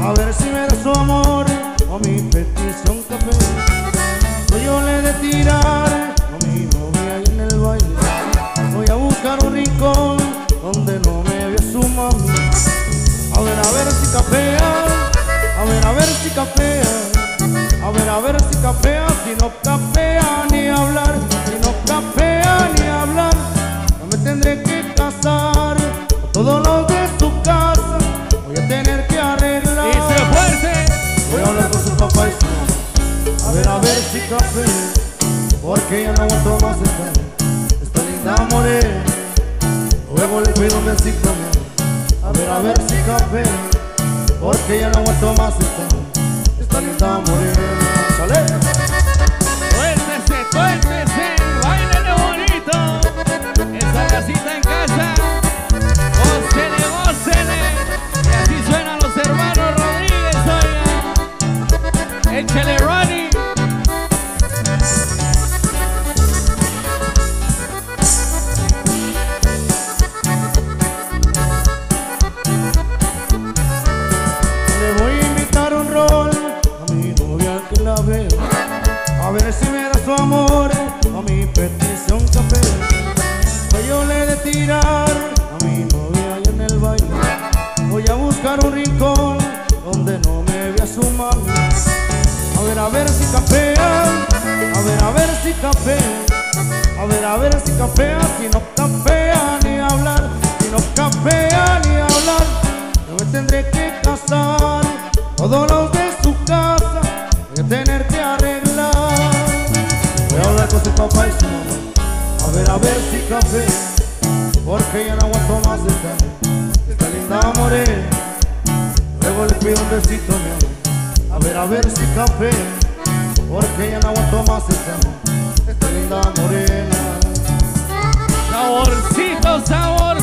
a ver si me da su amor o mi petición café. Soy yo le de tirar a mi novia ahí en el baile. Voy a buscar un rincón donde no me vea su mami. A ver si capea, a ver si capea, a ver si capea. Si no capea ni hablar, si no capea ni hablar, no me tendré que casar con todos los de su casa. Voy a tener que arreglar. ¡Y se fuerte! Voy a hablar con su papá y su mamá. A ver si capea, porque ya no aguanto más esta linda morena. Luego le pido un besito, mi amor. A ver si capea, porque ya no aguanto más esta linda morena. ¡Sale! Suéltese, suéltese, báilele bonito. Esa casita en casa, gócele, gócele. Y así suenan los hermanos Rodríguez, oiga. Échele Ronnie. Le voy a invitar un rol a mi novia que la veo, a ver si me da su amor a mi petición café. Soy yo le de tirar a mi novia ahí en el baile. Voy a buscar un rincón donde no me vea su mami. A ver si capea, a ver si capea, a ver si capea. Si no capea ni hablar, si no capea ni hablar, yo me tendré que casar. Todos los de su casa voy a tener que arreglar. Voy a hablar con su papá y su mamá. A ver si capea, porque ya no aguanto más esta linda morena. Luego le pido un besito, mi amor. A ver si capea, porque ya no aguanto más esta linda morena. Saborcito, sabor.